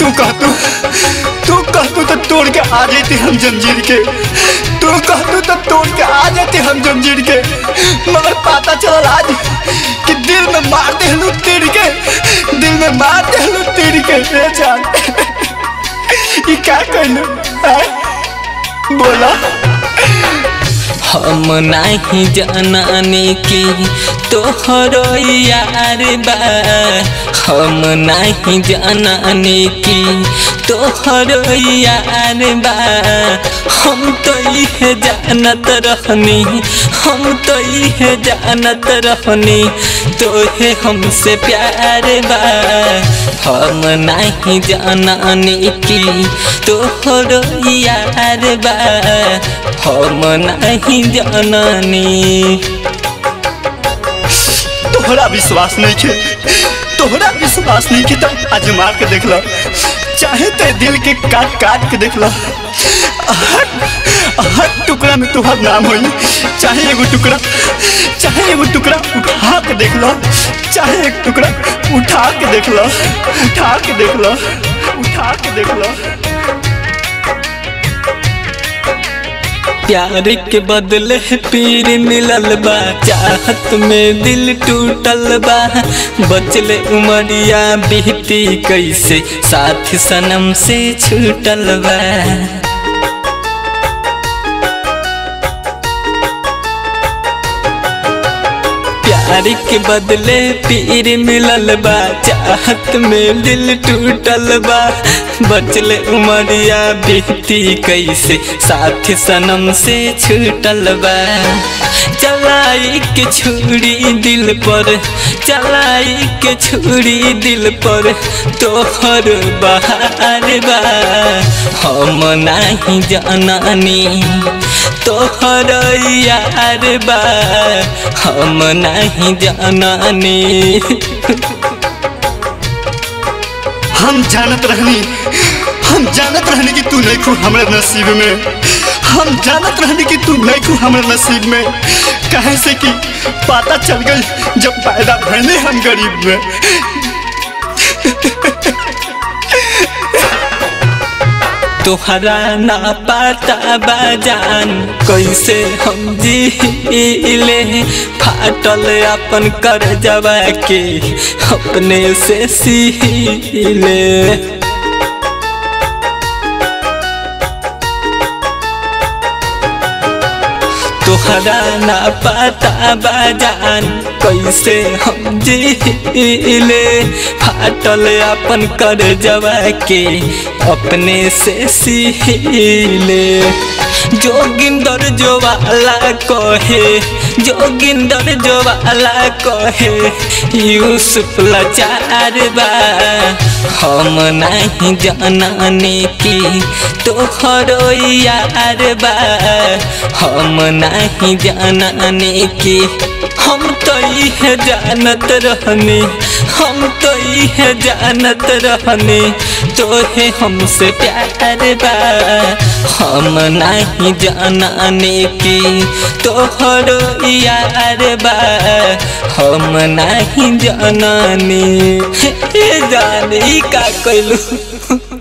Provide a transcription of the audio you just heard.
तू कहतू तो तोड़ के आ जाते हम जंजीर के। तू कहतू तो तोड़ के आ जाते हम जंजीर के, मगर पता चल आज कि दिल में मार दे हलू तीर के, दिल में मार दे हलू तीर के। जान ये क्या कहलू बोला? हम नहीं जानने की तोहरो यार बा, हम नहीं जानने की तोहरो यार बा। हम तो ये जानत रहनी, हम तो ये जानत रहनी तोहे हमसे प्यार बा। हम नहीं जानने की तोहरो यार बा, हम नहीं जाननी। तोहरा विश्वास नहीं के, तोहरा विश्वास नहीं के तब आजमा के देख लो, चाहे ते दिल के काट काट के देख लो। हर टुकड़ा में तुम्हारा नाम होई, चाहे एगो टुकड़ा, चाहे एगो टुकड़ा उठा के देख लो, चाहे एक टुकड़ा उठा के देख लो, उठा के देख लो, उठा के देख लो। प्यार के बदले पीर मिलल बा, चाहत में दिल टूटल बा। बचले उमरिया बीती कैसे साथ सनम से छूटल बा। प्यार के बदले पीर मिलल बा, चाहत में दिल टूटल बा। बचले उमरिया बीती कैसे साथ सनम से छूटल बा। चलाई के छुरी दिल पर, चलाई के छुरी दिल पर तोहर बहार बा। हम नहीं जाननी तोहर यार बा, हम नहीं जाननी। हम जानत रहनी, हम जानत रहनी कि तू नहीं खू हमारे नसीब में, हम जानत रहनी कि तू नहीं खू हमारे नसीब में। कहे से कि पता चल गई जब पैदा भरने हम गरीब में। तोहरा ना पता बाजान कैसे हम जीले, फाटल अपन कर जवा के अपने से सीले। तोहरा ना पता बाजान कैसे हम जीले, फाटल अपन कर जवा के अपने से सीले। जोगिंदर जोवाला कहे, जोगिंदर जोवाला कहे यूसुफ लाचार बा। हम नहीं जानने की तोहरो यार बा, हम नहीं जानने की। हम तो ये जानत रहनी, हम तो ये जानत रहनी तोहे हमसे प्यार बा। हम नहीं जानने की तोहरो यार बा, हम नहीं जाननी। जानी का कैलू।